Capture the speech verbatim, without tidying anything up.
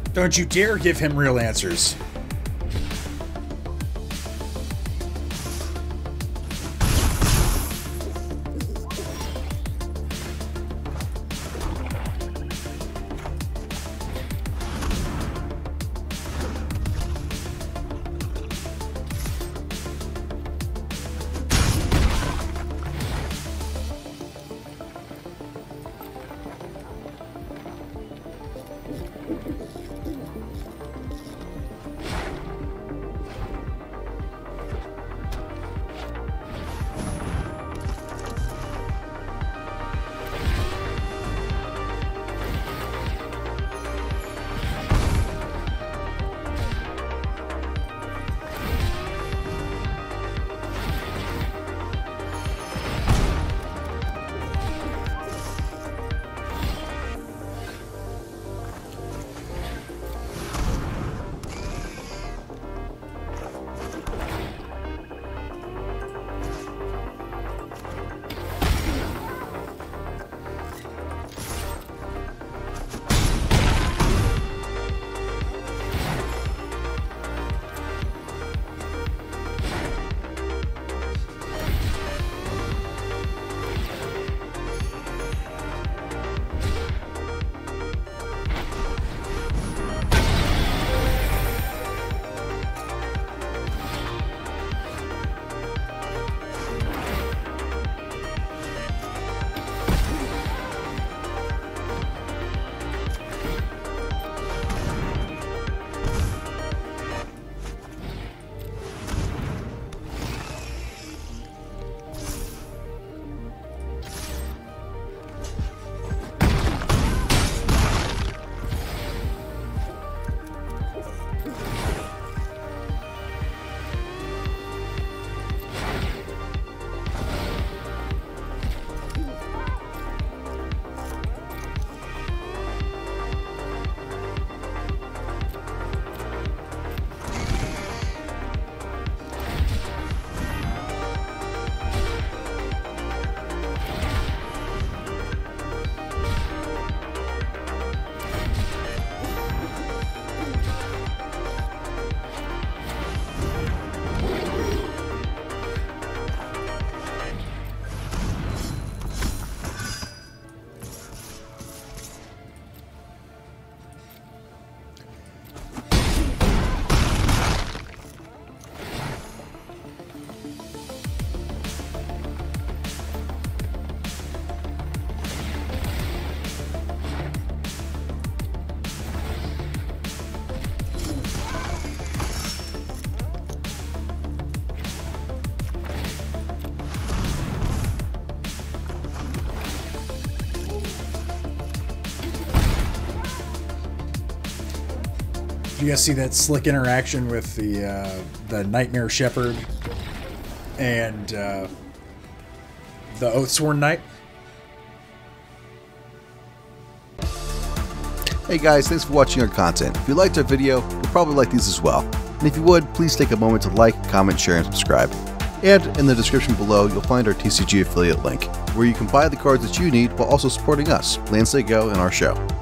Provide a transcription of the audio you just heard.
Don't you dare give him real answers. Did you guys see that slick interaction with the uh, the Nightmare Shepherd and uh, the Oathsworn Knight? Hey guys, thanks for watching our content. If you liked our video, you'll probably like these as well. And if you would, please take a moment to like, comment, share, and subscribe. And in the description below, you'll find our T C G affiliate link, where you can buy the cards that you need while also supporting us, Lansday Go, and our show.